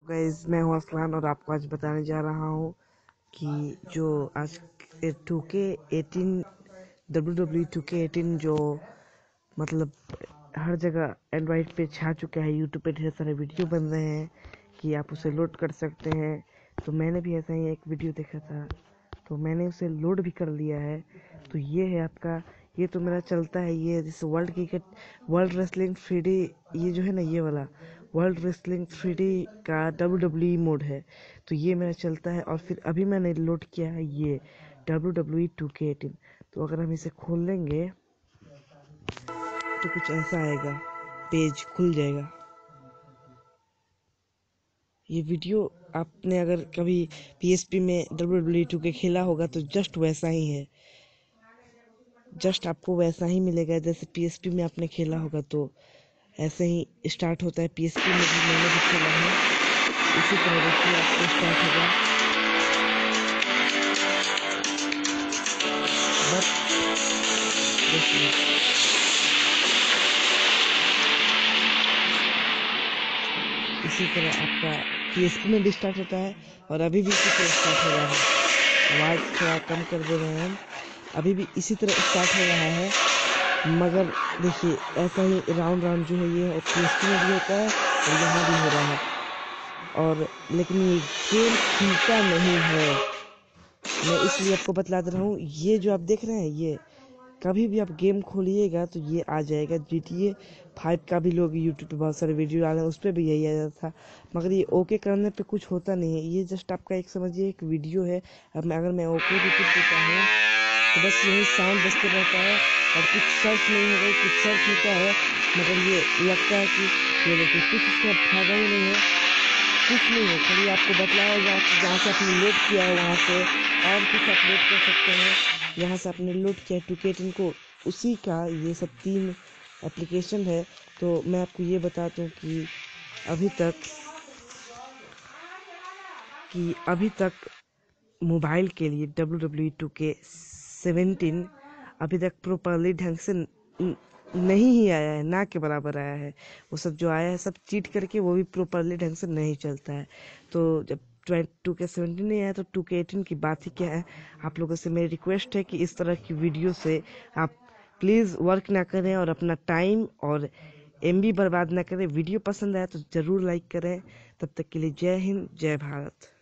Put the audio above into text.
Guys मैं हूं असलान और आपको आज बताने जा रहा हूं कि जो आज 2K18 WWE 2K18 जो मतलब हर जगह एंड्रॉइड पे छा चुका है। यूट्यूब पे ढेर सारे वीडियो बन रहे हैं कि आप उसे लोड कर सकते हैं। तो मैंने भी ऐसा ही एक वीडियो देखा था, तो मैंने उसे लोड भी कर लिया है। तो ये है आपका, ये तो मेरा चलता है। ये जैसे वर्ल्ड रेसलिंग 3D, ये जो है ना, ये वाला वर्ल्ड रेसलिंग 3D का WWE मोड है। तो ये मेरा चलता है। और फिर अभी मैंने लोड किया है ये WWE 2K18। तो अगर हम इसे खोल लेंगे तो कुछ ऐसा आएगा, पेज खुल जाएगा। ये वीडियो आपने अगर कभी PSP में WWE 2K खेला होगा तो जस्ट वैसा ही है। जस्ट आपको वैसा ही मिलेगा जैसे PSP में आपने खेला होगा। तो ऐसे ही स्टार्ट होता है। PSP में भी मैंने भी खेला है, इसी तरह देखिए आपको स्टार्ट होगा। बट देखिए इसी तरह आपका PSP में भी स्टार्ट होता है और अभी भी इसी तरह स्टार्ट हो रहा है। आवाज़ थोड़ा कम कर दे रहे हैं हम। अभी भी इसी तरह स्टार्ट हो रहा है, मगर देखिए ऐसा ही राउंड राउंड जो है ये PSP में भी होता है और यहाँ भी हो रहा है। और लेकिन ये गेम खुलता नहीं है। मैं इसलिए आपको बतला दे रहा हूँ, ये जो आप देख रहे हैं, ये कभी भी आप गेम खोलिएगा तो ये आ जाएगा। GTA 5 का भी लोग यूट्यूब पे बहुत सारे वीडियो आ रहे हैं, उस पर भी यही आ जाता था। मगर ये ओके करने पे कुछ होता नहीं है। ये जस्ट आपका एक समझिए एक वीडियो है। अब अगर मैं ओके भी कर देता हूँ तो बस यही साउंड बजते रहता है और कुछ सर्च नहीं होगा, कुछ सर्च होता है मगर ये लगता है कि ये देखिए कुछ इसमें फायदा ही नहीं है, कुछ नहीं है। खाली आपको बतलाया जाए कि जहाँ से आपने लोड किया है वहाँ से और कुछ आप लोड कर सकते हैं। यहाँ से आपने लोड किया है 2K18 को, उसी का ये सब 3 एप्लीकेशन है। तो मैं आपको ये बताता हूँ कि अभी तक मोबाइल के लिए WWE 2K17 अभी तक प्रॉपरली ढंग से नहीं ही आया है, ना के बराबर आया है। वो सब जो आया है सब चीट करके, वो भी प्रॉपरली ढंग से नहीं चलता है। तो जब 2K17 नहीं आया तो 2K18 की बात ही क्या है। आप लोगों से मेरी रिक्वेस्ट है कि इस तरह की वीडियो से आप प्लीज़ वर्क ना करें और अपना टाइम और MB बर्बाद ना करें। वीडियो पसंद आया तो ज़रूर लाइक करें। तब तक के लिए जय हिंद, जय भारत।